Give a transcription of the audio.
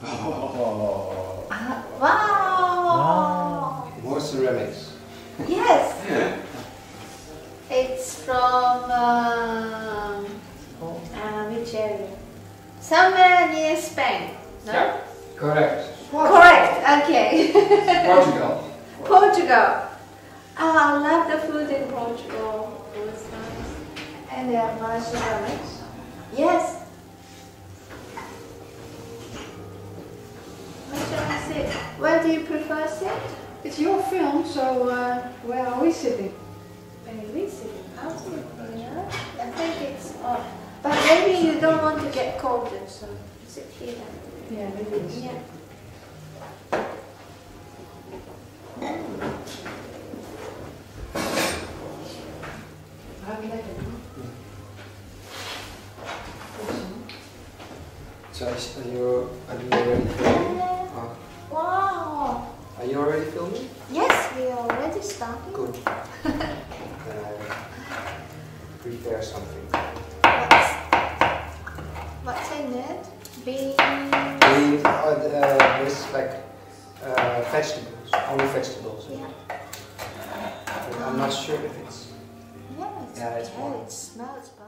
Oh. Wow! More ceramics. Yes! It's from which area? Somewhere near Spain. No? Yeah, correct. Correct. Okay. Portugal. Portugal. Oh, I love the food in Portugal. It was nice. And they have nice ceramics. Yes. Where shall I sit? Where do you prefer sit? It's your film, so where are we sitting? Where are we sitting? I'll sit here. I think it's off. But maybe you don't want to get colder, so sit here. Yeah, maybe it's. Yeah. So are you already filming? Wow! Are you already filming? Yes, we are already starting. Good. Then I prepare something. What's in it? Beans. This like vegetables, only vegetables. Yeah. But I'm not sure if it's. Yeah, it's Yeah, it's okay. warm. It smells.